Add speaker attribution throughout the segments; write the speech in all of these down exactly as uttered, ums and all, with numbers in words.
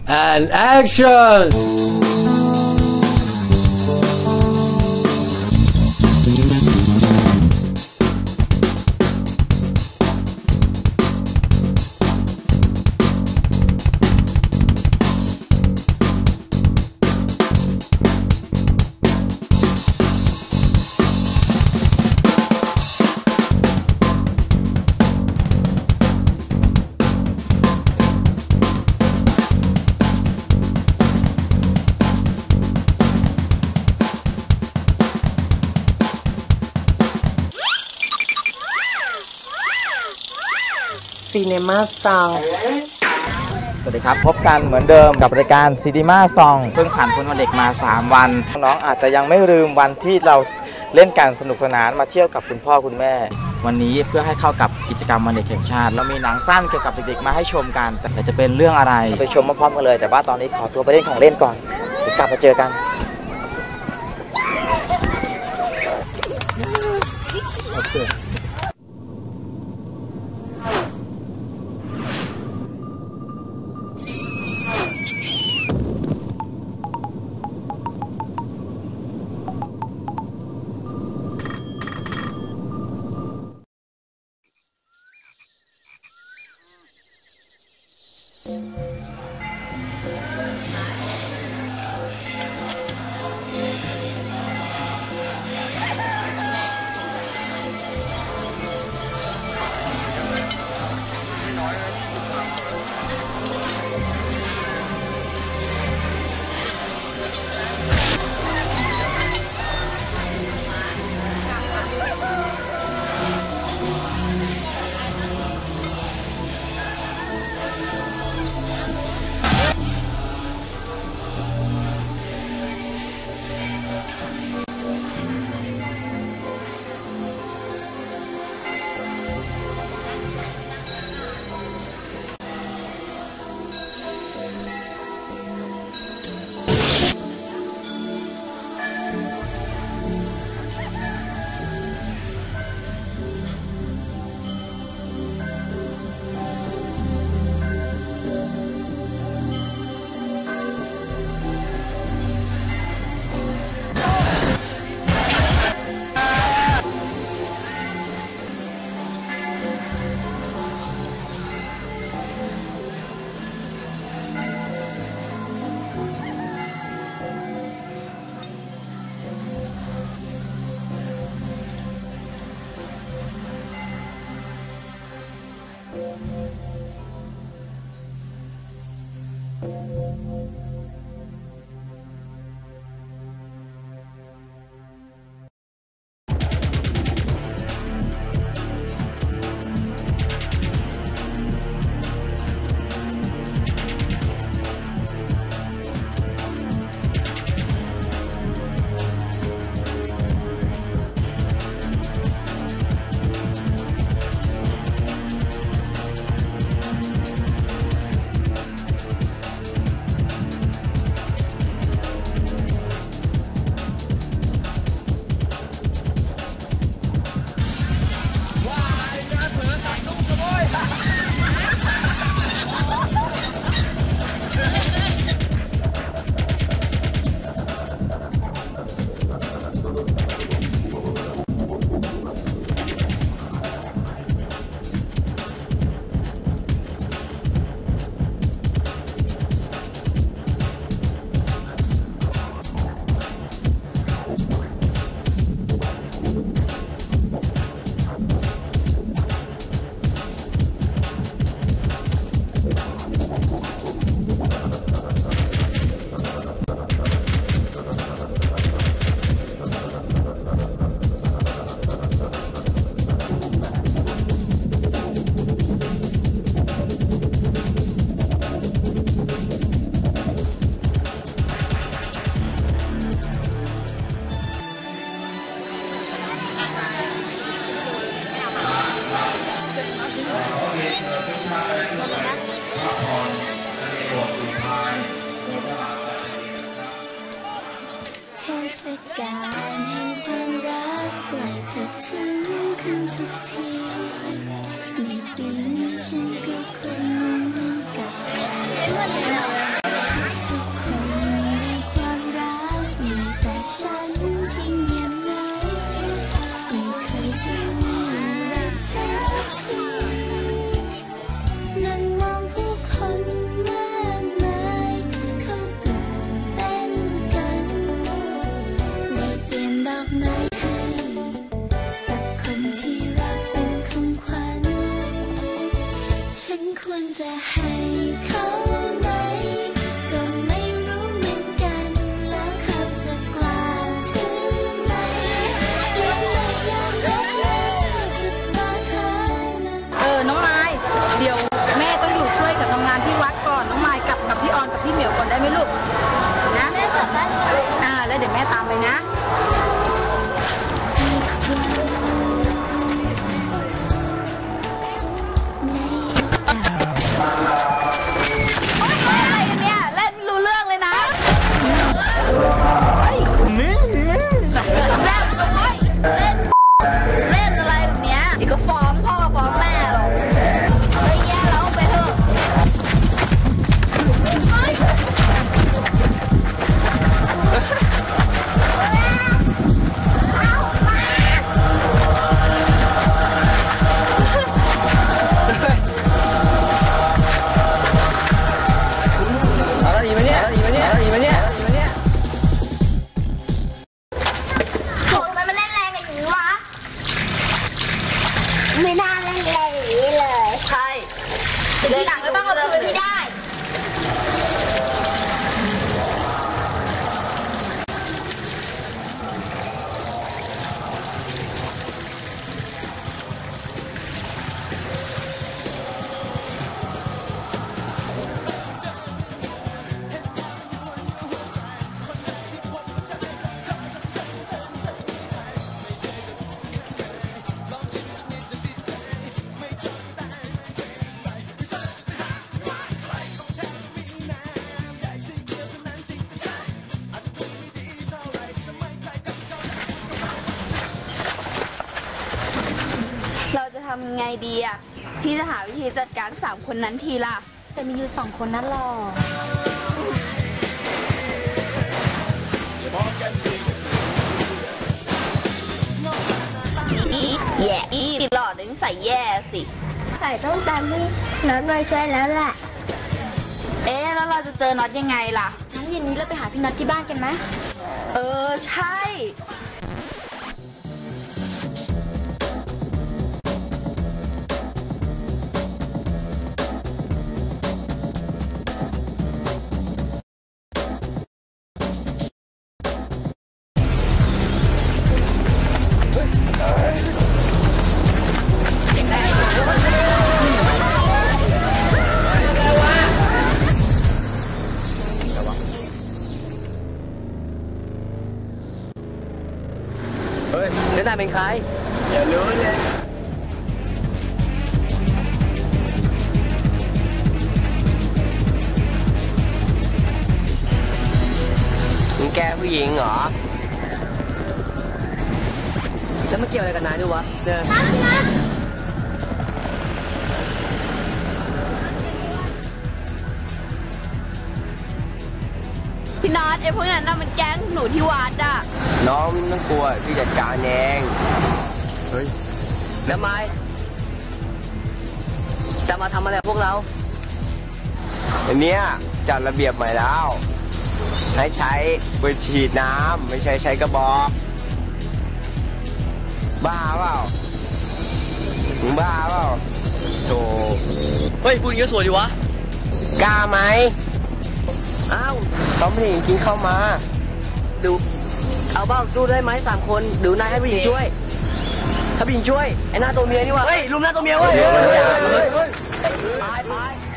Speaker 1: and action
Speaker 2: ซีเนมาซอง
Speaker 3: สวัสดีครับพบกันเหมือนเดิมกับรายการซีนีมาซองเพิ่งผ่านพ้นวันเด็กมาสามวันน้องอาจจะยังไม่ลืมวันที่เราเล่นกันสนุกสนานมาเที่ยวกับคุณพ่อคุณแม่วันนี้เพื่อให้เข้ากับกิจกรรมวันเด็กแห่งชาติเรามีหนังสั้นเกี่ยวกับเด็กๆมาให้ชมกันแต่จะเป็นเรื่องอะไรไปชมพร้อมๆกันเลยแต่ว่าตอนนี้ขอตัวไปเล่นของเล่นก่อนเดี๋ยวกลับมาเจอกันโอเค
Speaker 4: นะอะไรเนี่ยเล่นรู้เรื่องเลยนะเล่นเล่นเล่นอะไรแบบเนี้ยเดี๋ยวก็ฟ้องพ่อฟ้องแม่หรอกเฮ้ยแย่แล้วไปเถอะ
Speaker 1: อะไรอีกไหมเนี่ยอะไรอีกไหมเนี่ยอะไรอีกไหมเนี่ย
Speaker 4: โถ่ทำไมมันเล่นแรงอย่างนี้วะ
Speaker 2: ไม่น่าเล่นเลยอย่างนี้เลย
Speaker 4: ใช่ทีหลังก็ต้องเอาคืนให้ได้ เราจะทำไงดีอะที่จะหาวิธีจัดการสามคนนั้นทีล่ะ
Speaker 2: แต่มีอยู่สองคนนั่นหรอ
Speaker 4: อีแย่อีหลอดนิสัยแย่สิ
Speaker 2: ใส่ต้องตามพี่น็อตมาช่วยแล้วแหละ
Speaker 4: เอ๊ะแล้วเราจะเจอน็อตยังไงล่ะ
Speaker 2: งั้นเย็นนี้เราไปหาพี่น็อตที่บ้านกันไหม
Speaker 4: เออใช่
Speaker 1: เฮ้ยแล้วนายเป็นใครอย่ารู้เลยมึงแกผู้หญิงเหรอแล้วมันเกี่ยวอะไรกับนายด้วยวะเนี่ย
Speaker 4: พี่น็อตไอ้พวกนั้นน่ะมันแก๊งหนูที่วัดอะ
Speaker 1: น้องไม่ต้องกลัวพี่จัดการเองเฮ้ยแล้วไม้จะมาทำอะไรกับพวกเราอันเนี้ยจัดระเบียบใหม่แล้ว ให้ใช้ปืนฉีดน้ำไม่ใช่ใช้กระบอกบ้าเปล่ามึงบ้าเปล่าโธ่เฮ้ยพูดอย่างนี้สวยดีวะกล้าไหมอ้าวต้องผู้หญิงกินเข้ามาดูเอาเบ้าสู้ได้ไหมสามคนดูนายให้ผู้หญิงช่วยถ้าผู้หญิงช่วยไอ้หน้าตัวเมียนี่วะเฮ้ยลุมหน้าตัวเมียเว้ยไปไป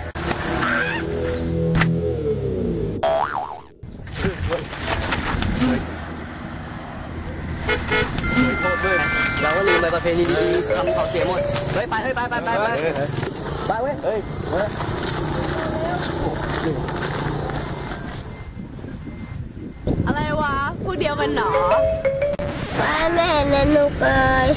Speaker 1: เราก็ลืมไปประเพณีดีๆทำเขาเสียหมดเฮ้ยไปเฮ้ยไปไปไปไปไปเว้ยเฮ้ย
Speaker 4: อะไรวะพวกเดียวกันหนอ
Speaker 2: ว่าแม่เล่นลูกเลย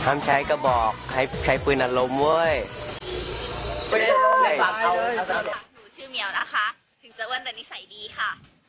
Speaker 1: ห้ามใช้กระบอกให้ใช้ปืนอัดลมเว้ยไม่ได้เลย
Speaker 4: หนูชื่อเมียวนะคะ ถึงจะอ้วนแต่นิสัยดีค่ะ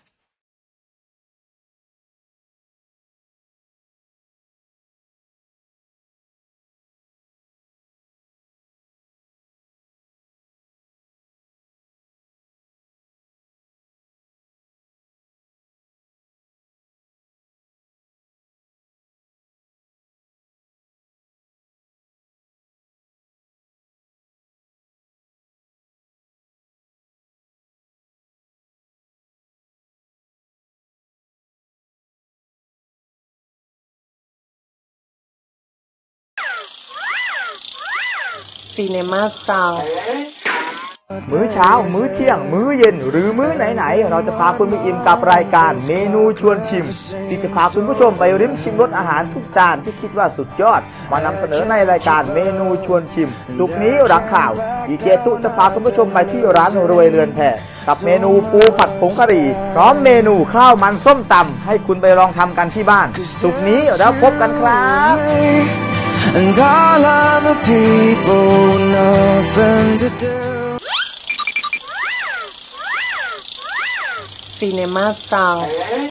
Speaker 1: ซีเนมาซัง
Speaker 3: มื้อเช้า มื้อเที่ยง มื้อเย็น หรือมื้อไหนๆเราจะพาคุณไปอิ่มกับรายการเมนูชวนชิมที่จะพาคุณผู้ชมไปริมชิมรสอาหารทุกจานที่คิดว่าสุดยอดมานำเสนอในรายการเมนูชวนชิมสุกนี้รักข่าวดีเจตุจะพาคุณผู้ชมไปที่ร้านรวยเรือนแพกับเมนูปูผัดผงกะหรี่พร้อมเมนูข้าวมันส้มตำให้คุณไปลองทำกันที่บ้านสุกนี้เราพบกันครับ
Speaker 5: And all other people nothing to do
Speaker 1: ซีเนมาซัง